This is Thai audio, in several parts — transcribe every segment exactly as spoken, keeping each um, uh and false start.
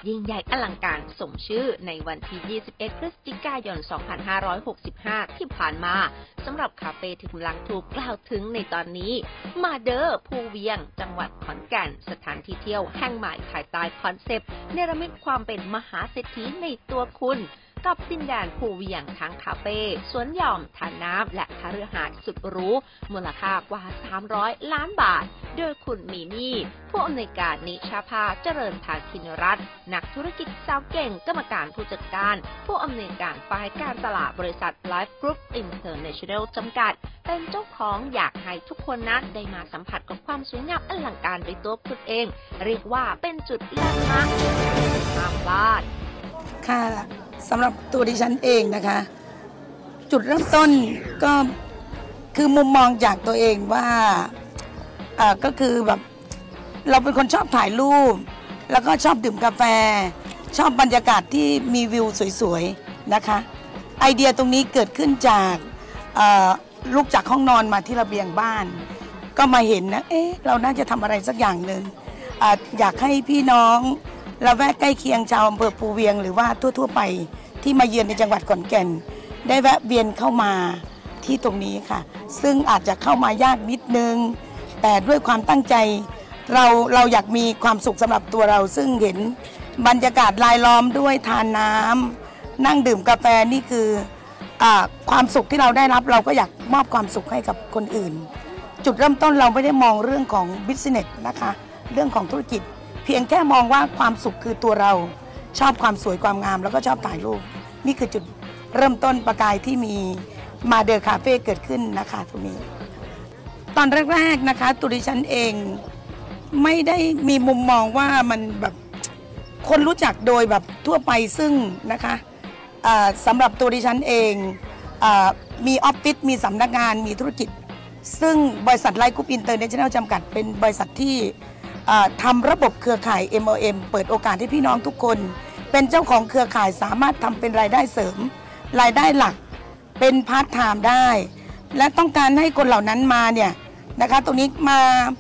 ยิ่งใหญ่อลังการสมชื่อในวันที่ ยี่สิบเอ็ด พฤศจิกายน สองพันห้าร้อยหกสิบห้า ที่ผ่านมาสำหรับคาเฟ่ที่กำลังถูกกล่าวถึงในตอนนี้มาเดอร์ภูเวียงจังหวัดขอนแก่นสถานที่เที่ยวแห่งใหม่ภายใต้คอนเซปต์เนรมิตความเป็นมหาเศรษฐีในตัวคุณกับดินแดนภูเวียงทั้งคาเฟ่สวนหย่อมทานน้ำและคฤหาสน์สุดหรูมูลค่ากว่าสามร้อยล้านบาทโดยคุณมีมี่ผู้อำนวยการนิชาภาเจริญภาคินรัตน์นักธุรกิจสาวเก่งกรรมการผู้จัดการผู้อำนวยการฝ่ายการตลาดบริษัท Life Group International จำกัดเป็นเจ้าของอยากให้ทุกคนนั้นได้มาสัมผัสกับความสวยงามอลังการด้วยตัวคุณเองเรียกว่าเป็นจุดแลนด์มาร์คห้ามพลาดค่ะสำหรับตัวดิฉันเองนะคะจุดเริ่มต้นก็คือมุมมองจากตัวเองว่าอ่าก็คือแบบเราเป็นคนชอบถ่ายรูปแล้วก็ชอบดื่มกาแฟชอบบรรยากาศที่มีวิวสวยๆนะคะไอเดียตรงนี้เกิดขึ้นจากลุกจากห้องนอนมาที่ระเบียงบ้านก็มาเห็นนะเอ๊ะเราน่าจะทำอะไรสักอย่างหนึ่ง อ, อยากให้พี่น้องละแวกใกล้เคียงชาวอำเภอภูเวียงหรือว่าทั่วๆไปที่มาเยือนในจังหวัดขอนแก่นได้แวะเวียนเข้ามาที่ตรงนี้ค่ะซึ่งอาจจะเข้ามายากนิดนึงแต่ด้วยความตั้งใจเราเราอยากมีความสุขสำหรับตัวเราซึ่งเห็นบรรยากาศรายล้อมด้วยทานน้ำนั่งดื่มกาแฟนี่คืออ่าความสุขที่เราได้รับเราก็อยากมอบความสุขให้กับคนอื่นจุดเริ่มต้นเราไม่ได้มองเรื่องของบิสเนสนะคะเรื่องของธุรกิจเพียงแค่มองว่าความสุขคือตัวเราชอบความสวยความงามแล้วก็ชอบถ่ายรูปนี่คือจุดเริ่มต้นประกายที่มีมาเดอร์คาเฟ่เกิดขึ้นนะคะตรงนี้ตอนแรกๆนะคะตัวดิฉันเองไม่ได้มีมุมมองว่ามันแบบคนรู้จักโดยแบบทั่วไปซึ่งนะคะสำหรับตัวดิฉันเองอมีออฟฟิศมีสำนักงานมีธุรกิจซึ่งบริษัทไลฟ์กรุ๊ปอินเตอร์เนชั่นแนลจำกัดเป็นบริษัทที่ทำระบบเครือข่าย เอ็ม แอล เอ็ม เปิดโอกาสให้พี่น้องทุกคนเป็นเจ้าของเครือข่ายสามารถทำเป็นรายได้เสริมรายได้หลักเป็นพาร์ทไทม์ได้และต้องการให้คนเหล่านั้นมาเนี่ยนะคะตรงนี้มา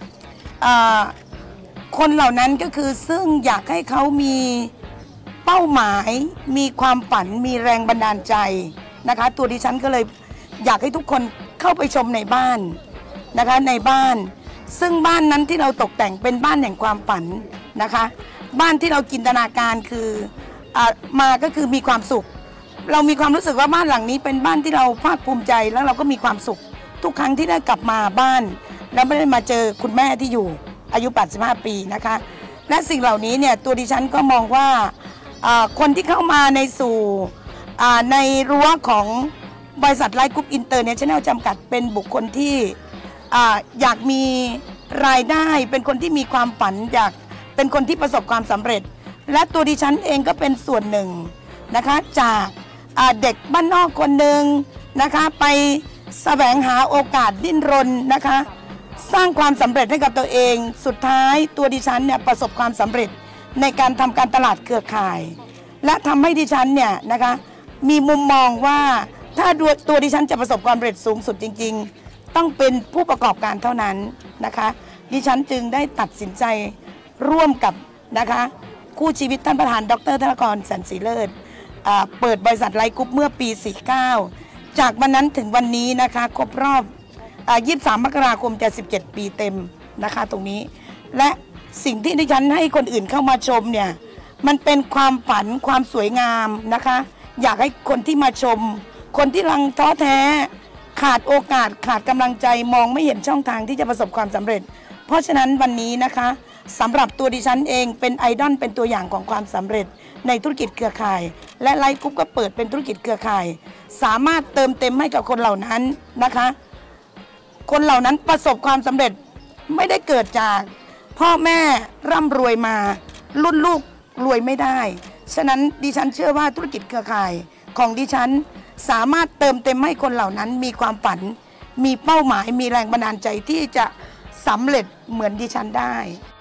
คนเหล่านั้นก็คือซึ่งอยากให้เขามีเป้าหมายมีความฝันมีแรงบันดาลใจนะคะตัวดิฉันก็เลยอยากให้ทุกคนเข้าไปชมในบ้านนะคะในบ้านซึ่งบ้านนั้นที่เราตกแต่งเป็นบ้านแห่งความฝันนะคะบ้านที่เราจินตนาการคืออ่ามาก็คือมีความสุขเรามีความรู้สึกว่าบ้านหลังนี้เป็นบ้านที่เราภาคภูมิใจแล้วเราก็มีความสุขทุกครั้งที่ได้กลับมาบ้านแล้วไม่ได้มาเจอคุณแม่ที่อยู่อายุแปดสิบห้าปีนะคะและสิ่งเหล่านี้เนี่ยตัวดิฉันก็มองว่าคนที่เข้ามาในสู่ในรั้วของบริษัทไลฟ์กรุ๊ปอินเตอร์เนชั่นแนลจำกัดเป็นบุคคลที่อยากมีรายได้เป็นคนที่มีความฝันอยากเป็นคนที่ประสบความสำเร็จและตัวดิฉันเองก็เป็นส่วนหนึ่งนะคะจากเด็กบ้านนอกคนหนึ่งนะคะไปแสวงหาโอกาสดิ้นรนนะคะสร้างความสำเร็จให้กับตัวเองสุดท้ายตัวดิฉันเนี่ยประสบความสำเร็จในการทำการตลาดเครือข่ายและทำให้ดิฉันเนี่ยนะคะมีมุมมองว่าถ้าตัวดิฉันจะประสบความสำเร็จสูงสุดจริงๆต้องเป็นผู้ประกอบการเท่านั้นนะคะดิฉันจึงได้ตัดสินใจร่วมกับนะคะคู่ชีวิตท่านประธานดร.ธนกร แสนศรีเลิศเปิดบริษัทไลฟ์กรุ๊ปเมื่อปี สี่สิบเก้าจากวันนั้นถึงวันนี้นะคะครบรอบยี่สิบสามมกราคมจะสิบเจ็ดปีเต็มนะคะตรงนี้และสิ่งที่ดิฉันให้คนอื่นเข้ามาชมเนี่ยมันเป็นความฝันความสวยงามนะคะอยากให้คนที่มาชมคนที่กำลังท้อแท้ขาดโอกาสขาดกำลังใจมองไม่เห็นช่องทางที่จะประสบความสำเร็จเพราะฉะนั้นวันนี้นะคะสำหรับตัวดิฉันเองเป็นไอดอลเป็นตัวอย่างของความสำเร็จในธุรกิจเครือข่ายและไลฟ์กรุ๊ปก็เปิดเป็นธุรกิจเครือข่ายสามารถเติมเต็มให้กับคนเหล่านั้นนะคะคนเหล่านั้นประสบความสำเร็จไม่ได้เกิดจากพ่อแม่ร่ำรวยมารุ่นลูกรวยไม่ได้ฉะนั้นดิฉันเชื่อว่าธุรกิจเครือข่ายของดิฉันสามารถเติมเต็มให้คนเหล่านั้นมีความฝันมีเป้าหมายมีแรงบันดาลใจที่จะสำเร็จเหมือนดิฉันได้